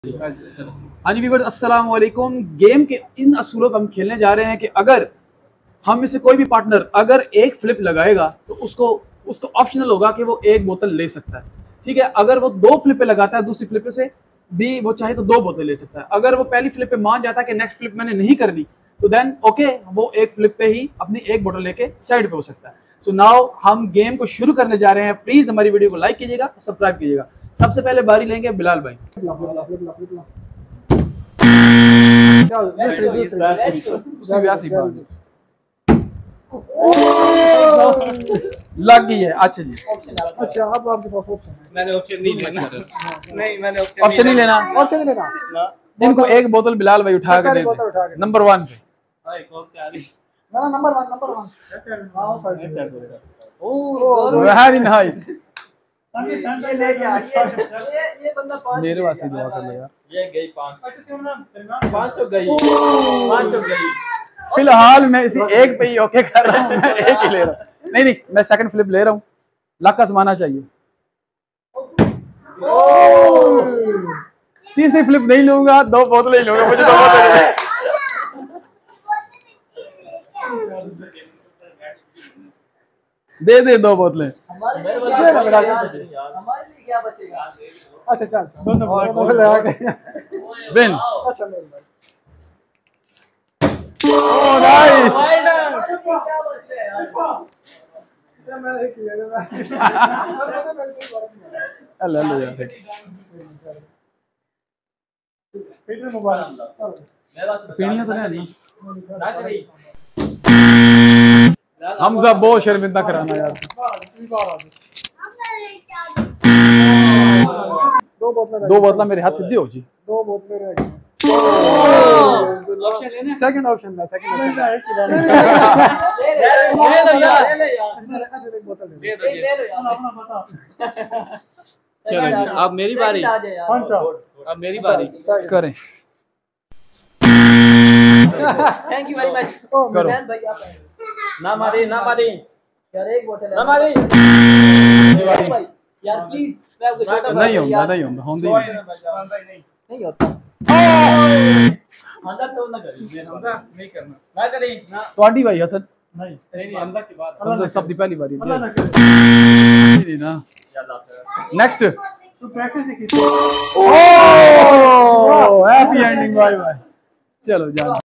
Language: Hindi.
हाँ जी व्यूअर्स, अस्सलाम वालेकुम। गेम के इन असूलों पर हम खेलने जा रहे हैं कि अगर हम में से कोई भी पार्टनर अगर एक फ्लिप लगाएगा तो उसको ऑप्शनल होगा कि वो एक बोतल ले सकता है। ठीक है, अगर वो दो फ्लिप पे लगाता है, दूसरी फ्लिप से भी वो चाहे तो दो बोतल ले सकता है। अगर वो पहली फ्लिप पे मान जाता है कि नेक्स्ट फ्लिप मैंने नहीं करनी, तो देन ओके, वो एक फ्लिप पे ही अपनी एक बोतल लेके साइड पे हो सकता है। सो नाउ हम गेम को शुरू करने जा रहे हैं। प्लीज हमारी वीडियो को लाइक कीजिएगा, सब्सक्राइब कीजिएगा। सबसे पहले बारी लेंगे बिलाल भाई। लग गई है। अच्छा जी, अच्छा अब आपके पास ऑप्शन है। मैंने ऑप्शन नहीं लेना। नहीं, मैंने ऑप्शन नहीं लेना। ऑप्शन नहीं लेना ना। इनको एक बोतल बिलाल भाई उठा के दे दे नंबर 1 पे। भाई कौन से आ रही? ना नंबर 1 हां सर। Very nice. ये ले गया ये बंदा 5 मेरे वास्ते दुआ कर ले यार। ये गई 500 गई। 500 गई। फिलहाल मैं इसी एक पे ही ओके कर रहा हूँ। मैं एक ही ले रहा हूँ। नहीं, मैं सेकंड फ्लिप ले रहा हूँ। लक आजमाना चाहिए। तीसरी फ्लिप नहीं लूंगा, दो बोतलें ही लूंगा। मुझे दो बोतलें दे दो बोतलें। हमारे लिए क्या बचेगा? अच्छा चल दोनों बोतल आ गए। विन। अच्छा ओह नाइस। क्या बच गया यार? मैं एक ले लूंगा। हेलो यार, इधर मोबाइल पीनिया तो नहीं। हमजा बहुत शर्मिंदा कराना यार। दो बोतल मेरे हाथ दियो जी। दो बोतलें रह गई। ऑप्शन लेना। सेकंड ऑप्शन था। ले लो यार। एक बोतल दे दो। ले लो यार। अपना बता। चलो अब मेरी बारी। कौन सा? अब मेरी बारी। करें। Thank you very much. करो। भाई आप ना मारी यार एक बोतल ना मारी। भाई यार प्लीज मैं आपको छोटा नहीं होंगे होंगे नहीं होता। हमजा तो ना करी। हमजा नहीं करना। ना करी ना। ਤੁਹਾਡੀ भाई हसन नहीं हमजा की बात। समझो सब दी पहली बारी अल्लाह ना करे। नहीं ना। याद नेक्स्ट। तू प्रैक्टिस ही की। Oh happy ending. Bye bye. चलो जाओ।